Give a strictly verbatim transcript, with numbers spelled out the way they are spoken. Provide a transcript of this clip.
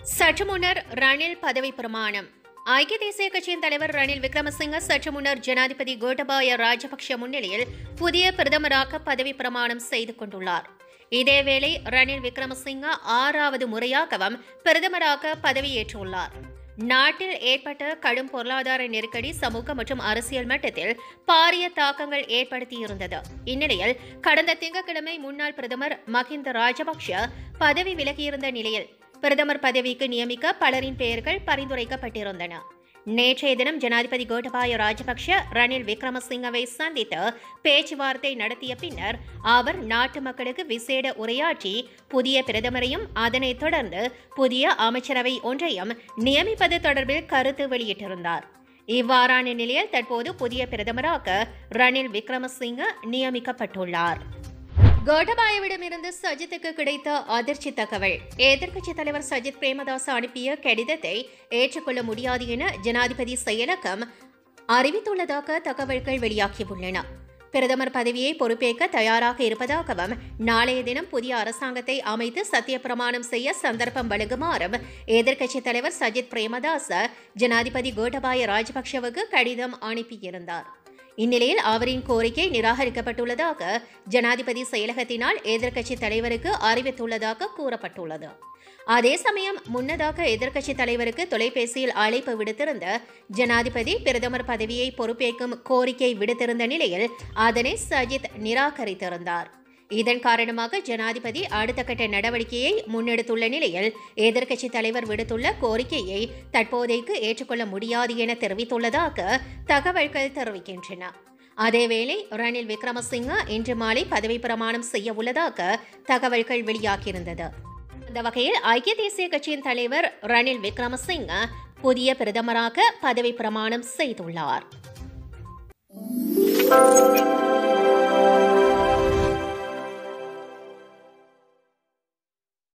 சற்று முன்னர் ரணில் பதவி பிரமாணம். ஐக்கிய தேசிய கட்சியின் தலைவர் ரணில் விக்ரமசிங்க சற்று முன்னர் ஜனாதிபதி கோட்டபாய ராஜபக்ஷ முன்னிலையில் புதிய பிரதமராக பதவி பிரமாணம் செய்து கொண்டுள்ளார். இதேவேளை ரணில் விக்ரமசிங்க ஆறாவது முறையாகவும் பிரதமராக பதவியேற்றுள்ளார். நாட்டில் ஏற்பட்ட கடும் பொருளாதார நெருக்கடி சமூக மற்றும் அரசியல் மட்டத்தில் பாரிய தாக்கங்கள் ஏற்படுத்தியிருந்தது. இந்நிலையில் கடந்த திங்கட்கிழமை முன்னாள் பிரதமர் மஹிந்த ராஜபக்ஷ பதவி விலகியிருந்த நிலையில் பிரதமர் பதவிக்கு நியமிக்க பலரின் பெயர்கள் பரிந்துரைக்கப்பட்டிருந்தன. நேற்றைய தினம் ஜனாதிபதி கோட்டபாய ராஜபக்ஷ ரணில் விக்ரமசிங்கவை சந்தித்து பேச்சுவார்த்தை நடத்திய பின்னர் அவர் நாட்டு மக்களுக்கு விசேட உரையாற்றி புதிய பிரதமரையும் அதனைத் தொடர்ந்து புதிய அமைச்சரவை ஒன்றையும் நியமிப்பது தொடர்பில் கருத்து வெளியிட்டிருந்தார். இவ்வாறான நிலையில் தற்போது புதிய பிரதமராக ரணில் விக்ரமசிங்க நியமிக்கப்பட்டுள்ளார். கோட்டபாயவிடமிருந்து சஜித்துக்கு கிடைத்த அதிர்ச்சி தகவல். எதிர்க்கட்சித் தலைவர் சஜித் பிரேமதாஸ் அனுப்பிய கடிதத்தை ஏற்றுக்கொள்ள முடியாது என ஜனாதிபதி செயலகம் அறிவித்துள்ளதாக தகவல்கள் வெளியாகியுள்ளன. பிரதமர் பதவியை பொறுப்பேற்க தயாராக இருப்பதாகவும் நாளைய தினம் புதிய அரசாங்கத்தை அமைத்து சத்திய பிரமாணம் செய்ய சந்தர்ப்பம் வழங்குமாறும் எதிர்க்கட்சித் தலைவர் சஜித் பிரேமதாஸ் ஜனாதிபதி கோட்டபாய ராஜபக்ஷவுக்கு கடிதம் அனுப்பியிருந்தார். இந்நிலையில் அவரின் கோரிக்கை நிராகரிக்கப்பட்டுள்ளதாக ஜனாதிபதி செயலகத்தினால் எதிர்க்கட்சித் தலைவருக்கு அறிவித்துள்ளதாக கூறப்பட்டுள்ளது. அதே சமயம் முன்னதாக எதிர்க்கட்சித் தலைவருக்கு தொலைபேசியில் அழைப்பு விடுத்திருந்த ஜனாதிபதி பிரதமர் பதவியை பொறுப்பேற்கும் கோரிக்கை விடுத்திருந்த நிலையில் அதனை சஜித் நிராகரித்திருந்தார். இதன் காரணமாக ஜனாதிபதி அடுத்த கட்ட நடவடிக்கையை முன்னெடுத்துள்ள நிலையில் எதிர்க்கட்சித் தலைவர் விடுத்துள்ள கோரிக்கையை தற்போதைக்கு ஏற்றுக்கொள்ள முடியாது என தெரிவித்துள்ளதாக தகவல்கள் தெரிவிக்கின்றன. அதேவேளை ரணில் விக்ரமசிங்க இன்று மாலை பதவி பிரமாணம் செய்ய உள்ளதாக தகவல்கள் வெளியாகியிருந்தது. இந்த வகையில் ஐக்கிய தேசிய கட்சியின் தலைவர் ரணில் விக்ரமசிங்க புதிய பிரதமராக பதவி பிரமாணம் செய்துள்ளார்.